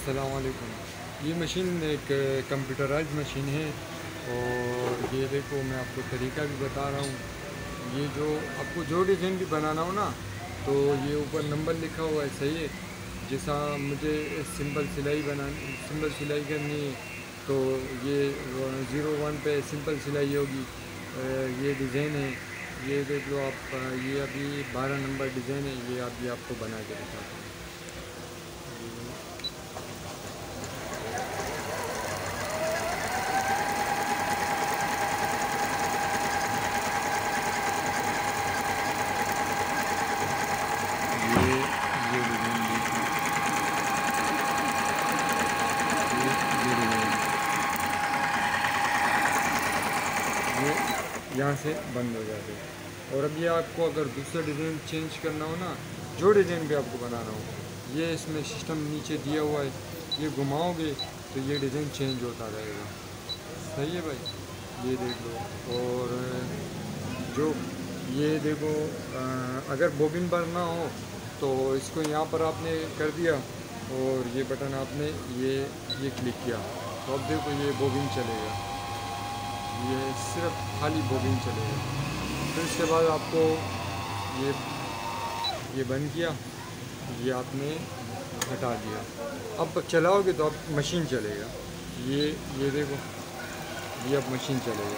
अस्सलाम वालेकुम। ये मशीन एक कंप्यूटराइज मशीन है और ये देखो मैं आपको तरीका भी बता रहा हूँ। ये जो आपको जो डिज़ाइन भी बनाना हो ना, तो ये ऊपर नंबर लिखा हुआ है, सही है। जैसा मुझे सिंपल सिलाई करनी है तो ये 01 पे सिंपल सिलाई होगी। ये डिज़ाइन है, ये देख लो आप। ये अभी 12 नंबर डिज़ाइन है, ये अभी आपको बना के दिखाता हूँ। ये डिज़ाइन देखिए, ये डिज़ाइन ये यहाँ से बंद हो जाते हैं। और अब ये आपको अगर दूसरा डिज़ाइन चेंज करना हो ना, जो डिज़ाइन भी आपको बनाना हो, ये इसमें सिस्टम नीचे दिया हुआ है। ये घुमाओगे तो ये डिज़ाइन चेंज होता रहेगा। सही है भाई, ये देख लो। और जो ये देखो, अगर बोबिन भरना हो तो इसको यहाँ पर आपने कर दिया और ये बटन आपने ये क्लिक किया तो अब देखो ये बोबिन चलेगा। ये सिर्फ खाली बोबिन चलेगा। फिर इसके बाद आपको ये बंद किया, ये आपने हटा दिया। अब चलाओगे तो अब मशीन चलेगा। ये देखो, ये अब मशीन चलेगा।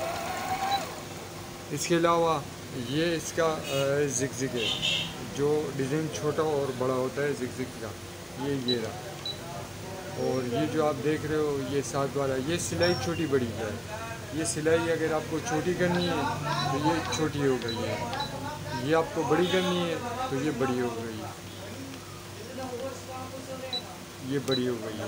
इसके अलावा ये इसका जिग है, जो डिज़ाइन छोटा और बड़ा होता है जिग का, ये रहा। और ये जो आप देख रहे हो ये 7 वाला, ये सिलाई छोटी बड़ी का है। ये सिलाई अगर आपको छोटी करनी है तो ये छोटी हो गई है, ये आपको बड़ी करनी है तो ये बड़ी हो गई है, ये बड़ी हो गई है।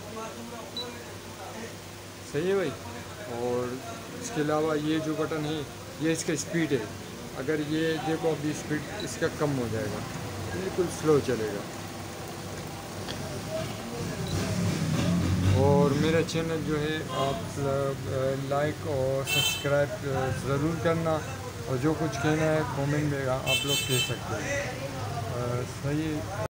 सही है भाई। और इसके अलावा ये जो बटन है ये इसका स्पीड है। अगर ये देखो अभी स्पीड इसका कम हो जाएगा, बिल्कुल स्लो चलेगा। और मेरा चैनल जो है आप लाइक और सब्सक्राइब ज़रूर करना, और जो कुछ कहना है कमेंट में आप लोग कह सकते हैं। सही है।